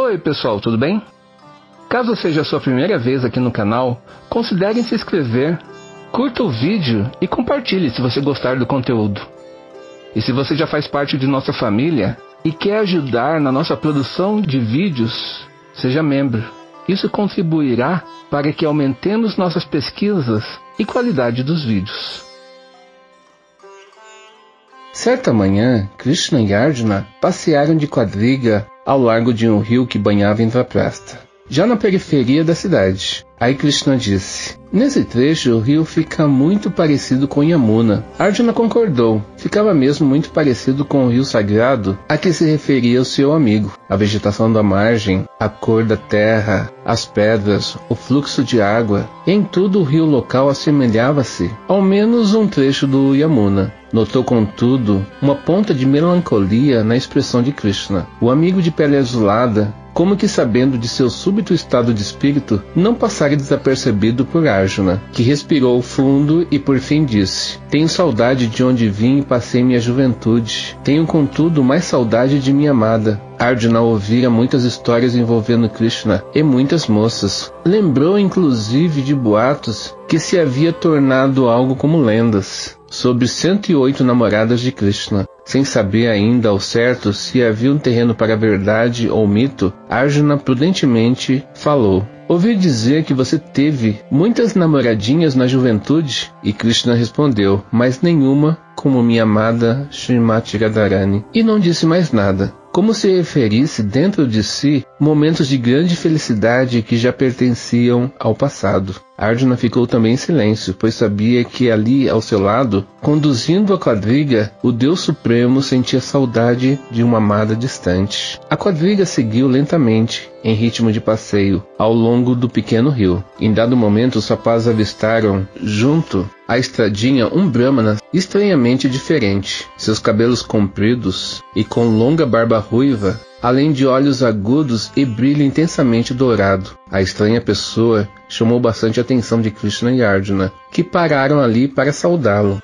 Oi pessoal, tudo bem? Caso seja a sua primeira vez aqui no canal, considere se inscrever, curta o vídeo e compartilhe se você gostar do conteúdo. E se você já faz parte de nossa família e quer ajudar na nossa produção de vídeos, seja membro. Isso contribuirá para que aumentemos nossas pesquisas e qualidade dos vídeos. Certa manhã, Krishna e Arjuna passearam de quadriga ao largo de um rio que banhava Indraprastha, já na periferia da cidade. Aí Krishna disse: nesse trecho o rio fica muito parecido com Yamuna. Arjuna concordou. Ficava mesmo muito parecido com o rio sagrado a que se referia o seu amigo. A vegetação da margem, a cor da terra, as pedras, o fluxo de água, em tudo o rio local assemelhava-se ao menos um trecho do Yamuna. Notou, contudo, uma ponta de melancolia na expressão de Krishna. O amigo de pele azulada, como que sabendo de seu súbito estado de espírito, não passara desapercebido por Arjuna, que respirou fundo e por fim disse: tenho saudade de onde vim e passei minha juventude. Tenho, contudo, mais saudade de minha amada. Arjuna ouvira muitas histórias envolvendo Krishna e muitas moças. Lembrou inclusive de boatos que se havia tornado algo como lendas sobre 108 namoradas de Krishna. Sem saber ainda ao certo se havia um terreno para verdade ou mito, Arjuna prudentemente falou: ouvi dizer que você teve muitas namoradinhas na juventude? E Krishna respondeu: mas nenhuma como minha amada Srimati Radharani. E não disse mais nada, como se referisse dentro de si momentos de grande felicidade que já pertenciam ao passado. Arjuna ficou também em silêncio, pois sabia que ali ao seu lado, conduzindo a quadriga, o Deus Supremo sentia saudade de uma amada distante. A quadriga seguiu lentamente, em ritmo de passeio, ao longo do pequeno rio. Em dado momento, os rapazes avistaram, junto à estradinha, um Brahmana estranhamente diferente. Seus cabelos compridos e com longa barba ruiva, além de olhos agudos e brilho intensamente dourado. A estranha pessoa chamou bastante a atenção de Krishna e Arjuna, que pararam ali para saudá-lo.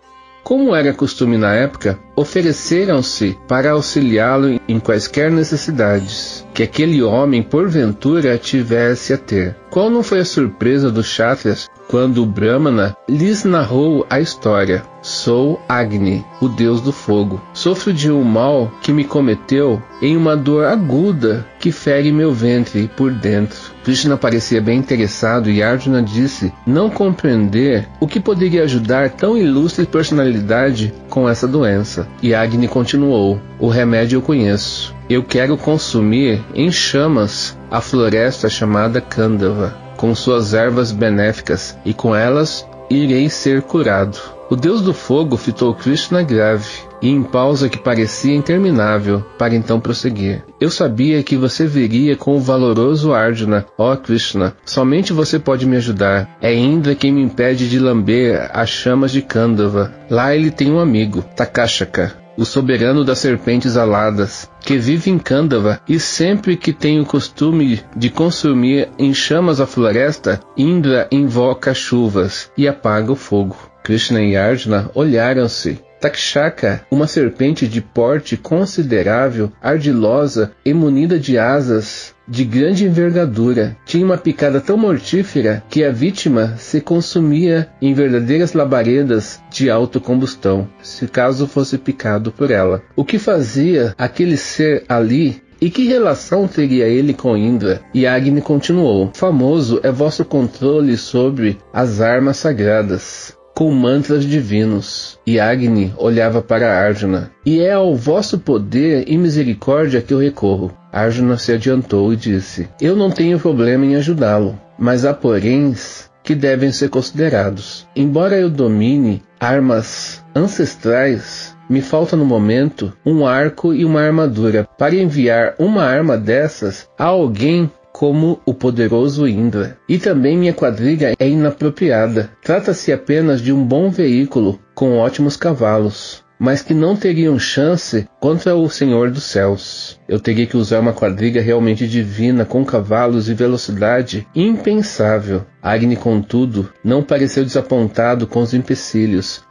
Como era costume na época, ofereceram-se para auxiliá-lo em quaisquer necessidades que aquele homem porventura tivesse a ter. Qual não foi a surpresa dos Kshatriyas quando o Brahmana lhes narrou a história? Sou Agni, o deus do fogo. Sofro de um mal que me cometeu em uma dor aguda que fere meu ventre por dentro. Krishna parecia bem interessado e Arjuna disse não compreender o que poderia ajudar tão ilustre personalidade com essa doença. E Agni continuou: o remédio eu conheço. Eu quero consumir em chamas a floresta chamada Kandava, com suas ervas benéficas, e com elas irei ser curado. O deus do fogo fitou Krishna grave e em pausa que parecia interminável, para então prosseguir: eu sabia que você viria com o valoroso Arjuna, ó Krishna. Somente você pode me ajudar. É Indra quem me impede de lamber as chamas de Kandava. Lá ele tem um amigo, Takashaka, o soberano das serpentes aladas, que vive em Kandava, e sempre que tem o costume de consumir em chamas a floresta, Indra invoca chuvas e apaga o fogo. Krishna e Arjuna olharam-se. Takshaka, uma serpente de porte considerável, ardilosa e munida de asas de grande envergadura, tinha uma picada tão mortífera que a vítima se consumia em verdadeiras labaredas de autocombustão, se caso fosse picado por ela. O que fazia aquele ser ali? E que relação teria ele com Indra? E Agni continuou: famoso é vosso controle sobre as armas sagradas, com mantras divinos. E Agni olhava para Arjuna: e é ao vosso poder e misericórdia que eu recorro. Arjuna se adiantou e disse: eu não tenho problema em ajudá-lo, mas há poréns que devem ser considerados. Embora eu domine armas ancestrais, me falta no momento um arco e uma armadura para enviar uma arma dessas a alguém como o poderoso Indra. E também minha quadriga é inapropriada. Trata-se apenas de um bom veículo com ótimos cavalos, mas que não teriam chance contra o Senhor dos Céus. Eu teria que usar uma quadriga realmente divina, com cavalos e velocidade impensável. Agni, contudo, não pareceu desapontado com os empecilhos.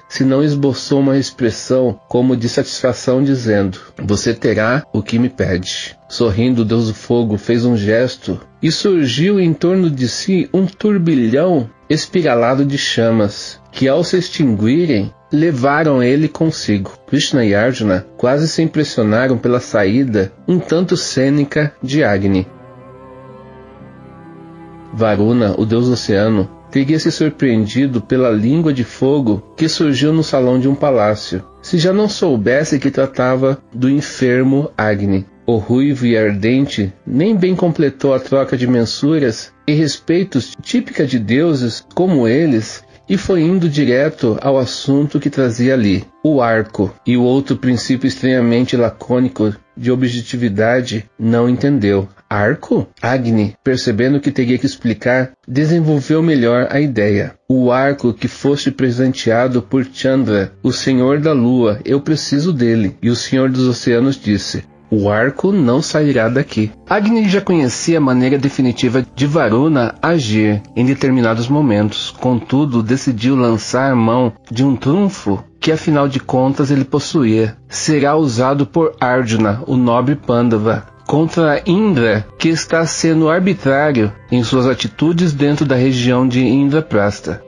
senão esboçou uma expressão como de satisfação, dizendo: você terá o que me pede. Sorrindo, o Deus do Fogo fez um gesto e surgiu em torno de si um turbilhão espiralado de chamas, que ao se extinguirem, levaram ele consigo. Krishna e Arjuna quase se impressionaram pela saída um tanto cênica de Agni. Varuna, o deus do oceano, teria se surpreendido pela língua de fogo que surgiu no salão de um palácio, se já não soubesse que tratava do enfermo Agni. O ruivo e ardente nem bem completou a troca de mensuras e respeitos típica de deuses como eles, e foi indo direto ao assunto que trazia ali, o arco, e o outro princípio estranhamente lacônico de objetividade não entendeu. Arco? Agni, percebendo que teria que explicar, desenvolveu melhor a ideia. O arco que foste presenteado por Chandra, o senhor da lua, eu preciso dele. E o senhor dos oceanos disse: o arco não sairá daqui. Agni já conhecia a maneira definitiva de Varuna agir em determinados momentos. Contudo, decidiu lançar mão de um trunfo que afinal de contas ele possuía. Será usado por Arjuna, o nobre Pandava, contra Indra, que está sendo arbitrário em suas atitudes dentro da região de Indraprastha.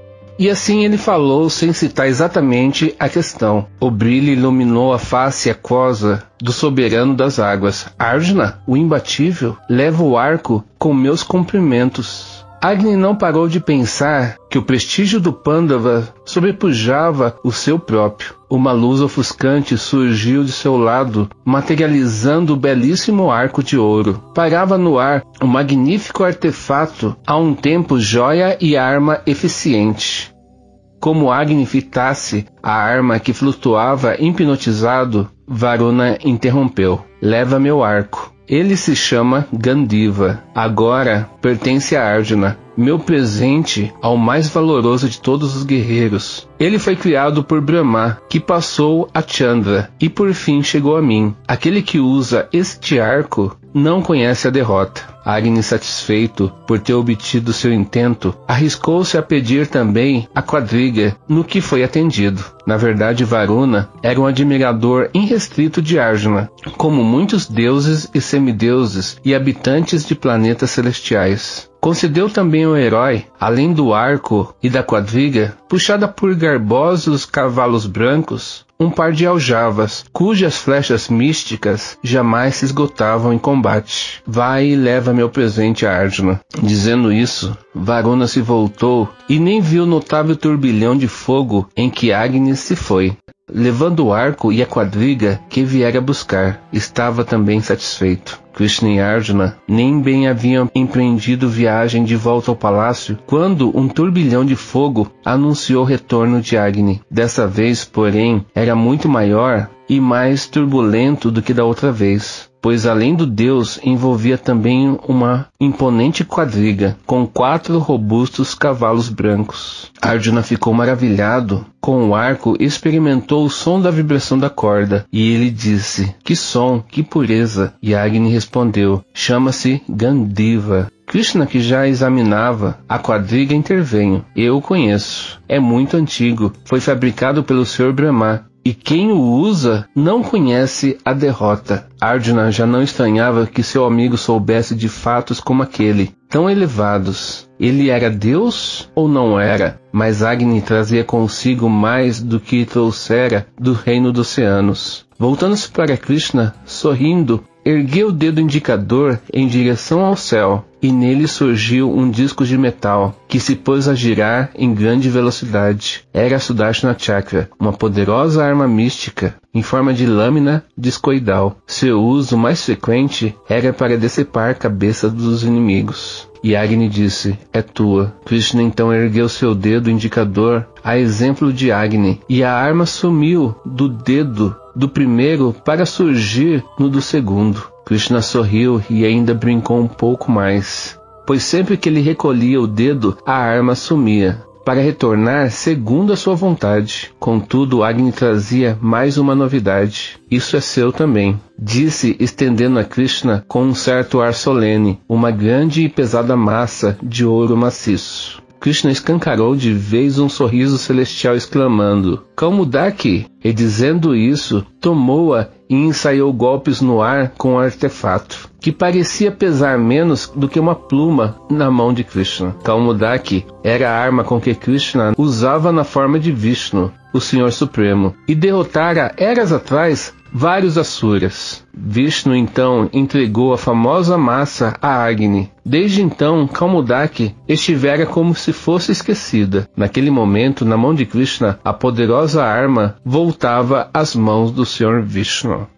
E assim ele falou sem citar exatamente a questão. O brilho iluminou a face aquosa do soberano das águas. Arjuna, o imbatível, leva o arco com meus cumprimentos. Agni não parou de pensar que o prestígio do Pandava sobrepujava o seu próprio. Uma luz ofuscante surgiu de seu lado, materializando o belíssimo arco de ouro. Pairava no ar um magnífico artefato, a um tempo joia e arma eficiente. Como Agni fitasse a arma que flutuava hipnotizado, Varuna interrompeu: leva meu arco. Ele se chama Gandiva. Agora pertence a Arjuna, meu presente ao mais valoroso de todos os guerreiros. Ele foi criado por Brahma, que passou a Chandra, e por fim chegou a mim. Aquele que usa este arco não conhece a derrota. Agni, satisfeito por ter obtido seu intento, arriscou-se a pedir também a quadriga, no que foi atendido. Na verdade, Varuna era um admirador irrestrito de Arjuna, como muitos deuses e semideuses e habitantes de planetas celestiais. Concedeu também ao herói, além do arco e da quadriga, puxada por garbosos cavalos brancos, um par de aljavas, cujas flechas místicas jamais se esgotavam em combate. Vai e leva meu presente a Arjuna. Dizendo isso, Varuna se voltou e nem viu o notável turbilhão de fogo em que Agni se foi, levando o arco e a quadriga que viera buscar. Estava também satisfeito. Krishna e Arjuna nem bem haviam empreendido viagem de volta ao palácio, quando um turbilhão de fogo anunciou o retorno de Agni. Dessa vez, porém, era muito maior e mais turbulento do que da outra vez, pois além do deus envolvia também uma imponente quadriga, com 4 robustos cavalos brancos. Arjuna ficou maravilhado com o arco e experimentou o som da vibração da corda, e ele disse: que som, que pureza! E Agni respondeu: chama-se Gandiva. Krishna, que já examinava a quadriga, interveio: eu o conheço, é muito antigo, foi fabricado pelo Sr. Brahma, e quem o usa não conhece a derrota. Arjuna já não estranhava que seu amigo soubesse de fatos como aquele, tão elevados. Ele era Deus ou não era? Mas Agni trazia consigo mais do que trouxera do reino dos oceanos. Voltando-se para Krishna, sorrindo, ergueu o dedo indicador em direção ao céu, e nele surgiu um disco de metal, que se pôs a girar em grande velocidade. Era a Sudarshana Chakra, uma poderosa arma mística, em forma de lâmina discoidal. Seu uso mais frequente era para decepar a cabeça dos inimigos. E Agni disse: é tua. Krishna então ergueu seu dedo indicador, a exemplo de Agni, e a arma sumiu do dedo do primeiro para surgir no do segundo. Krishna sorriu e ainda brincou um pouco mais, pois sempre que ele recolhia o dedo, a arma sumia, para retornar segundo a sua vontade. Contudo, Agni trazia mais uma novidade: isso é seu também, disse, estendendo a Krishna com um certo ar solene uma grande e pesada massa de ouro maciço. Krishna escancarou de vez um sorriso celestial, exclamando: Kaumudaki! E dizendo isso, tomou-a e ensaiou golpes no ar com o artefato, que parecia pesar menos do que uma pluma na mão de Krishna. Kaumudaki era a arma com que Krishna usava na forma de Vishnu, o Senhor Supremo, e derrotara eras atrás vários asuras. Vishnu então entregou a famosa massa a Agni. Desde então, Kaumudaki estivera como se fosse esquecida. Naquele momento, na mão de Krishna, a poderosa arma voltava às mãos do Senhor Vishnu.